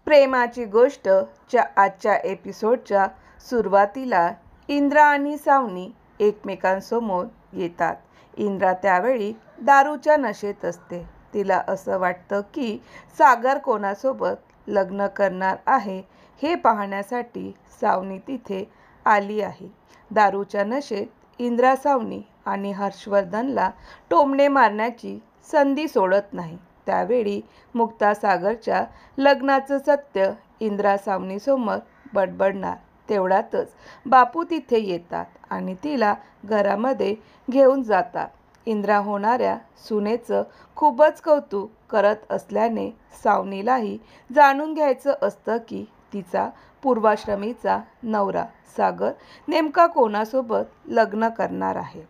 प्रेमाची गोष्ट च्या आजच्या एपिसोडच्या सुरुवातीला इंद्रा आणि सावनी एकमेकांसमोर येतात. इंद्रा त्यावेळी दारूच्या नशेत असते. तिला असं वाटतं की सागर कोणासोबत लग्न करणार आहे हे पाहण्यासाठी सावनी तिथे आली आहे. दारूच्या नशेत इंद्रा सावनी आणि हर्षवर्धनला टोमणे मारण्याची संधी सोडत नाही. त्यावेळी मुक्ता सागरच्या लग्नाचं सत्य इंद्रा सावनीसमोर बडबडणार. तेवढ्यातच बापू तिथे येतात आणि तिला घरामध्ये घेऊन जातात. इंद्रा होणाऱ्या सुनेचं खूपच कौतुक करत असल्याने सावनीलाही जाणून घ्यायचं असतं की तिचा पूर्वाश्रमीचा नवरा सागर नेमका कोणासोबत लग्न करणार आहे.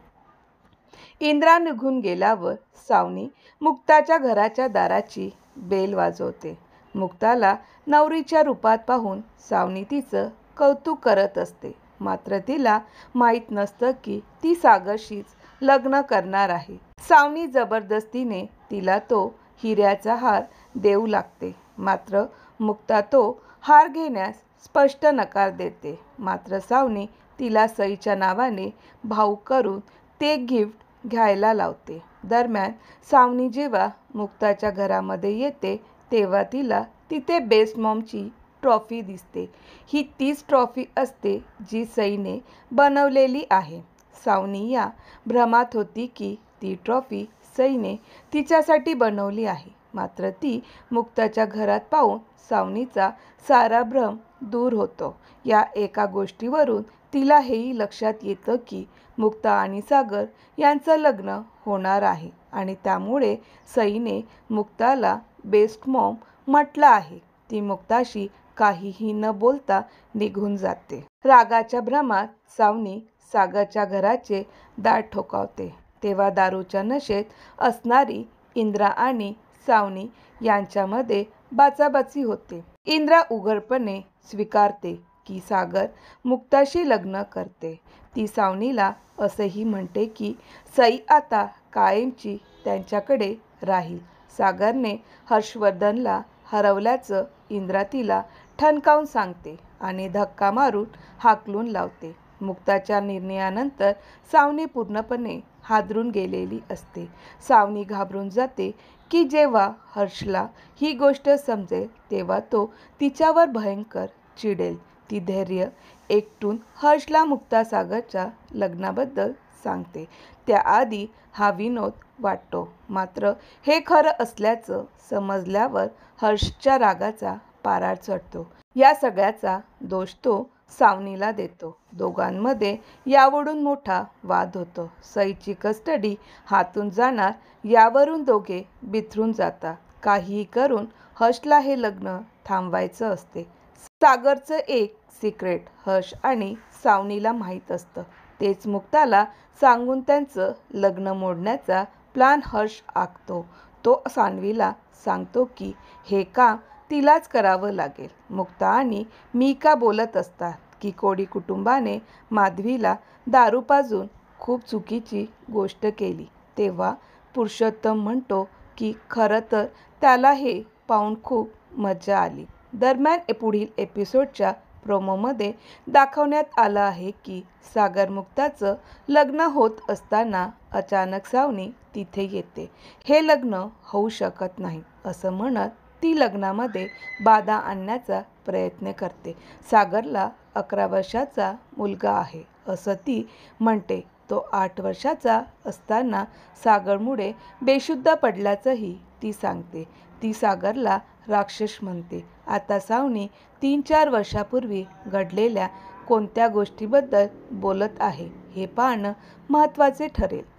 इंद्रा निघून गेल्यावर सावनी मुक्ताच्या घराच्या दाराची बेल वाजवते. मुक्ताला नवरीच्या रूपात पाहून सावनी तिचं कौतुक करत असते. मात्र तिला माहीत नसतं की ती सागरशीच लग्न करणार आहे. सावनी जबरदस्तीने तिला तो हिऱ्याचा हार देऊ लागते. मात्र मुक्ता तो हार घेण्यास स्पष्ट नकार देते. मात्र सावनी तिला सईच्या नावाने भावूक करून ते गिफ्ट घ्यायला लावते. दरम्यान सावनी जेव्हा मुक्ताच्या घरामध्ये येते तेव्हा तिला तिथे बेस्ट मॉमची ट्रॉफी दिसते. ही तीच ट्रॉफी असते जी सईने बनवलेली आहे. सावनी या भ्रमात होती की ती ट्रॉफी सईने तिच्यासाठी बनवली आहे. मात्र ती मुक्ताच्या घरात पाहून सावनीचा सारा भ्रम दूर होतो. या एका गोष्टीवरून तिला हेही लक्षात येतं की मुक्ता आणि सागर यांचं लग्न होणार आहे आणि त्यामुळे सईने मुक्ताला बेस्ट मॉम म्हटलं आहे. ती मुक्ताशी काहीही न बोलता निघून जाते. रागाच्या भ्रमात सावनी सागरच्या घराचे दार ठोठावते. तेव्हा दारूच्या नशेत असणारी इंद्रा आणि सावनी यांच्यामध्ये बाचाबाची होते. इंद्रा उघडपणे स्वीकारते की सागर मुक्ताशी लग्न करते. ती सावनीला असंही म्हणते की सई आता कायमची त्यांच्याकडे राहील. सागरने हर्षवर्धनला हरवल्याचं इंद्रा तिला ठणकावून सांगते आणि धक्का मारून हाकलून लावते. मुक्ताच्या निर्णयानंतर सावनी पूर्णपणे हादरून गेलेली असते. सावनी घाबरून जाते की जेव्हा हर्षला ही गोष्ट समजेल तेव्हा तो तिच्यावर भयंकर चिडेल. ती धैर्य एकटून हर्षला मुक्ता सागरच्या लग्नाबद्दल सांगते. त्याआधी हा विनोद वाटतो. मात्र हे खरं असल्याचं समजल्यावर हर्षच्या रागाचा पारा चढतो. या सगळ्याचा दोष तो सावनीला देतो. दोघांमध्ये यावरून मोठा वाद होतो. सईची कस्टडी हातून जाणार यावरून दोघे बिथरून जातात. काहीही करून हर्षला हे लग्न थांबवायचं असते. सागरचं एक सिक्रेट हर्ष आणि सावनीला माहीत असतं. तेच मुक्ताला सांगून त्यांचं लग्न मोडण्याचा प्लॅन हर्ष आखतो. तो सावनीला सांगतो की हे काम तिलाच करावं लागेल. मुक्ता आणि मिका बोलत असतात की कोळी कुटुंबाने माधवीला दारू पाजून खूप चुकीची गोष्ट केली. तेव्हा पुरुषोत्तम म्हणतो की खरं तर त्याला हे पाहून खूप मजा आली. दरम्यान पुढील एपिसोडच्या प्रोमोमध्ये दाखवण्यात आलं आहे की सागर मुक्ताचं लग्न होत असताना अचानक सावनी तिथे येते. हे लग्न होऊ शकत नाही असं म्हणत ती लग्नामध्ये बाधा आणण्याचा प्रयत्न करते. सागरला 11 वर्षाचा मुलगा आहे असं ती म्हणते. तो 8 वर्षाचा असताना सागरमुळे बेशुद्ध पडल्याचंही ती सांगते. ती सागरला राक्षस म्हणते. आता सावनी 3-4 वर्षापूर्वी घडलेल्या कोणत्या गोष्टीबद्दल बोलत आहे हे पाहणं महत्त्वाचे ठरेल.